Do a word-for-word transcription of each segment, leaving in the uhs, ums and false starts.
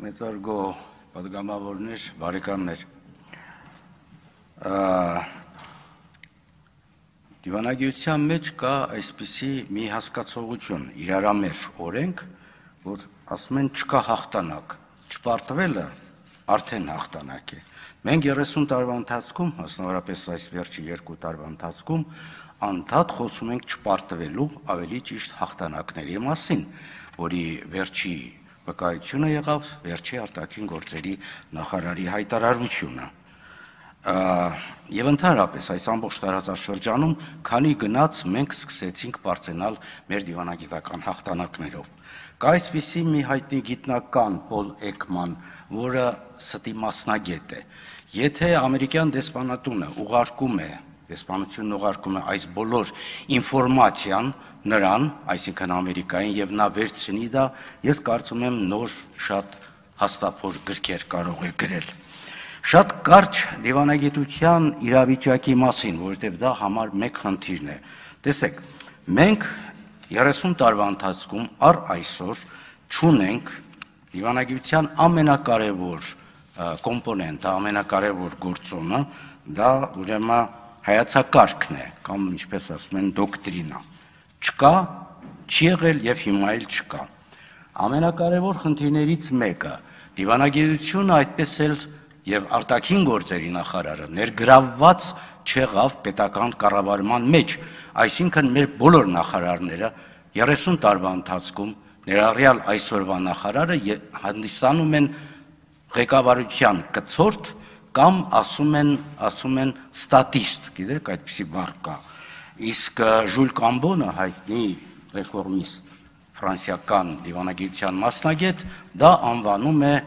մեծարգո պատգամավորներ, բարեկամներ։ Դիվանագիտության մեջ կա այսպիսի մի հասկացողություն, իրարամեր օրենք, որ ասում են չկա հաղթանակ, չպարտվելը արդեն հաղթանակ է։ Մենք երեսուն տարվա ընթացքում, մասնավորապես այս վերջի երկու տարվա ընթացքում, անդադ խոսում ենք չպարտվելու ավելի ճիշտ հաղթանակների մասին, որի վերջի վկայությունը եղավ վերջի արտաքին գործերի նախարարի հայտարարությունը։ Եվ ընդհանրապես այս ամբողջ տարածաշրջանում քանի գնաց մենք սկսեցինք բարձրանալ մեր դիվանագիտական հաղթանակներով։ Կա այսպիսի մի հայտնի գիտնական Պոլ Էկման, որը ստի մասնագետ է։ Եթե ամերիկյան դեսպանատունը ուղարկում է, դեսպանությունն ուղարկում է այս բոլոր ինֆորմացիան նրան, այսինքն Ամերիկային, եւ նա վերցնի դա, ես կարծում եմ նոր շատ հաստափոր գրքեր կարող է գրել։ Շատ կարճ դիվանագիտության իրավիճակի մասին, որովհետև դա համար մեկ խնդիրն է։ Տեսեք, մենք երեսուն տարվա ընթացքում առ այսօր չունենք դիվանագիտության ամենակարևոր կոմպոնենտը, ամենակարևոր գործոնը, դա ուրեմն հայացակարգն է, կամ ինչպես ասում են դոկտրինա։ Չկա, չի եղել եւ հիմա էլ չկա։ Ամենակարևոր խնդիրներից մեկը դիվանագիտությունը այդպես էլ եւ արտաքին գործերի նախարարը ներգրավված չեղավ պետական կառավարման մեջ, այսինքն մեր բոլոր նախարարները երեսուն տարվա ընթացքում ներառյալ այսօրվա նախարարը հանդիսանում են ղեկավարության կցորդ կամ ասում են, ասում են ստատիստ, գիտեք, այդպիսի բառ կա։ Իսկ Ժուլ Կամբոնը, հայտնի ռեֆորմիստ, ֆրանսիական դիվանագիտության մասնագետ, դա անվանում է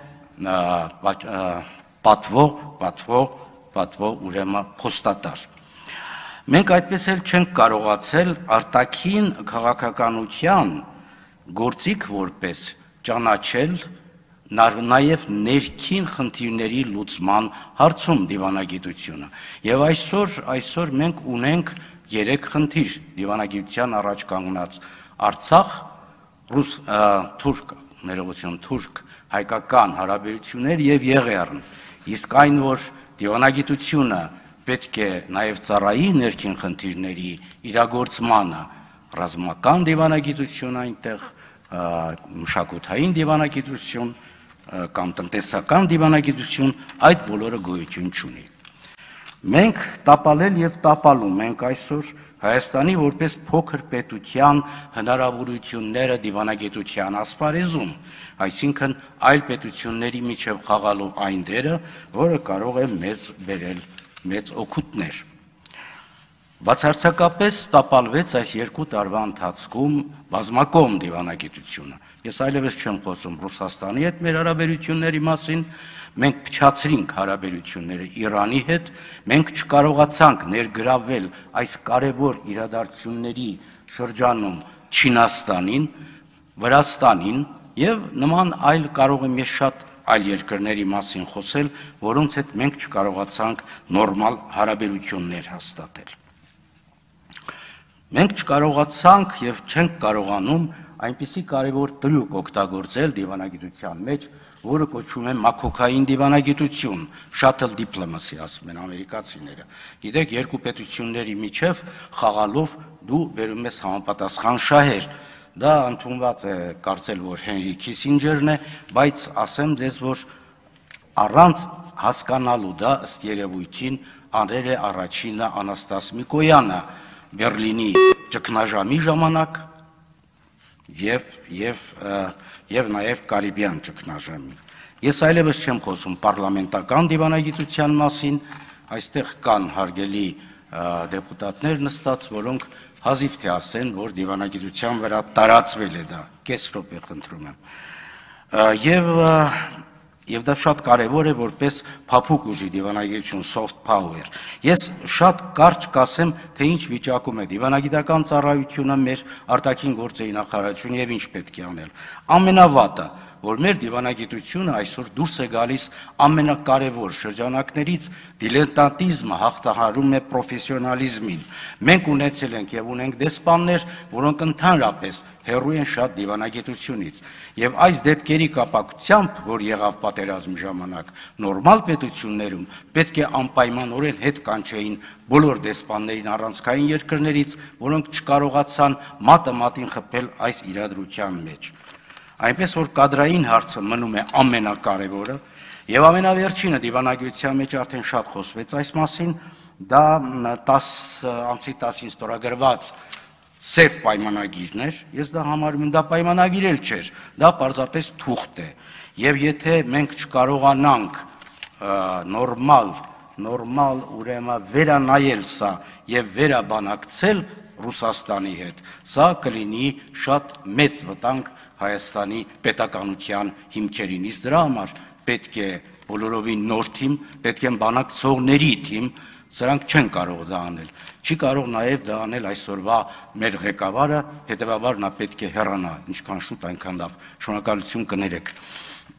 պատվո, պատվո, պատվո ուրեմն խոստատար։ Մենք այդպես էլ չենք կարողացել արտաքին քաղաքականության գործիք որպես ճանաչել նաև ներքին խնդիրների լուծման հարցում դիվանագիտությունը։ Եվ այսօր, այսօր մենք ունենք երեք խնդիր դիվանագիտության առաջ կանգնած Արցախ, ռուս, թուրք, ներողություն, թուրք, հայկական հարաբերություններ եւ Եղեռն։ Իսկ այն, որ դիվանագիտությունը պետք է նաև ծառայի ներքին խնդիրների իրագործմանը, ռազմական դիվանագիտություն այնտեղ, մշակութային դիվանագիտություն կամ տնտեսական դիվանագիտություն, այդ բոլորը գոյություն չունի։ Մենք տապալել եւ տապալում ենք այսօր Հայաստանի որպես փոքր պետության հնարավորությունները դիվանագիտության ասպարեզում, այսինքն այլ պետությունների միջև խաղալու այն դերը, որը կարող է մեզ բերել մեծ օգուտներ։ Բացարձակապես տապալվեց այս երկու տարվա ընթացքում բազմակողմ դիվանագիտությունը։ Ես այլևս չեմ խոսում Ռուսաստանի հետ մեր հարաբերությունների մասին, մենք փչացրինք հարաբերությունները Իրանի հետ, մենք չկարողացանք ներգրավել այս կարևոր իրադարձությունների շրջանում Չինաստանին, Վրաստանին եւ նման այլ կարող եմ ես շատ այլ երկրների մասին խոսել, որոնց հետ մենք չկարողացանք նորմալ հարաբերություններ հաստատել։ Մենք չկարողացանք եւ չենք կարողանում այնպիսի կարևոր տրյուկ օգտագործել դիվանագիտության մեջ, որը կոչվում է մաքոքային դիվանագիտություն, shuttle diplomacy ասում են ամերիկացիները։ Գիտեք, երկու պետությունների միջև խաղալով դու բերում ես համապատասխան շահեր։ Դա ընդունված է կարծել, որ Հենրի Քիսինջերն է, բայց ասեմ ձեզ, որ առանց հասկանալու դա ըստ երևույթին անել է առաջինը Անաստաս Միկոյանը Բերլինի ճգնաժամի ժամանակ եւ եւ եւ նաեւ Կարիբյան ճգնաժամի։ Ես այլևս չեմ խոսում պարլամենտական դիվանագիտության մասին, այստեղ կան հարգելի դեպուտատներ նստած, որոնք հազիվ թե ասեն, որ դիվանագիտության վրա տարածվել է դա, կես րոպե խնդրում եմ։ Եվ եւ դա շատ կարեւոր է որպես փափուկ ուժի դիվանագիտություն, soft power։ Ես շատ կարճ կասեմ, թե ինչ վիճակում է դիվանագիտական ծառայությունը մեր արտաքին գործերի նախարարությունը եւ ինչ պետք է անել։ Ամենավատը, որ մեր դիվանագիտությունը այսօր դուրս է գալիս ամենակարևոր շրջանակներից, դիլետանտիզմը հաղթահարում է պրոֆեսիոնալիզմին։ Մենք ունեցել ենք եւ ունենք դեսպաններ, որոնք ընդհանրապես հեռու են շատ դիվանագիտությունից։ Եվ այս դեպքերի կապակցությամբ, որ եղավ պատերազմի ժամանակ, նորմալ պետություններում պետք է անպայմանորեն հետ կանչեին բոլոր դեսպաններին առանցքային երկրներից, որոնք չկարողացան մատը մատին խփել այս իրադրության մեջ։ Այնպես որ կադրային հարցը մնում է ամենակարևորը, եւ ամենավերջինը դիվանագիտության մեջ արդեն շատ խոսվեց այս մասին, դա տասը ամսի տասին ստորագրված սև պայմանագիրն էր, ես դա համարում եմ, դա պայմանագիր էլ չէր, դա պարզապես թուղթ է, եւ եթե մենք չկարողանանք նորմալ, նորմալ ուրեմն վերանայել սա եւ վերաբանակցել Ռուսաստանի հետ, սա կլինի շատ մեծ վտանգ Հայաստանի պետականության հիմքերին, իսկ դրա համար պետք է բոլորովին նոր թիմ, պետք է բանակցողների թիմ, սրանք չեն կարող դա անել, չի կարող նաև դա անել այսօրվա մեր ղեկավարը, հետևաբար նա պետք է հեռանա, ինչքան շուտ այնքան լավ, շնորհակալություն կներեք։